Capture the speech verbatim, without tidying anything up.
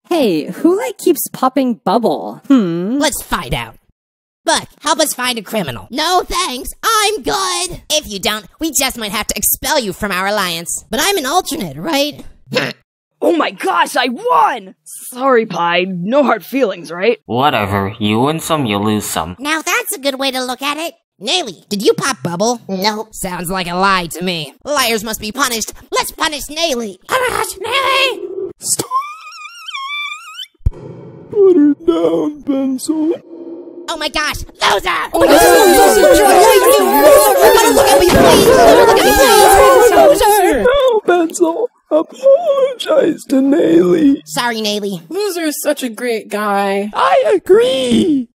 Hey, who like keeps popping bubble? Hmm. Let's find out. Buck, help us find a criminal. No thanks, I'm good. If you don't, we just might have to expel you from our alliance. But I'm an alternate, right? Oh my gosh, I won! Sorry, Pie. No hard feelings, right? Whatever. You win some, you lose some. Now that's a good way to look at it. Naily, did you pop bubble? No. Sounds like a lie to me. Liars must be punished. Let's punish Naily. Punish Naily! Stop! Put her down, Pencil. Oh my gosh, loser! Oh my gosh, loser! No, Pencil. Apologize to Naily. Sorry, Naily. Loser is such a great guy. I agree.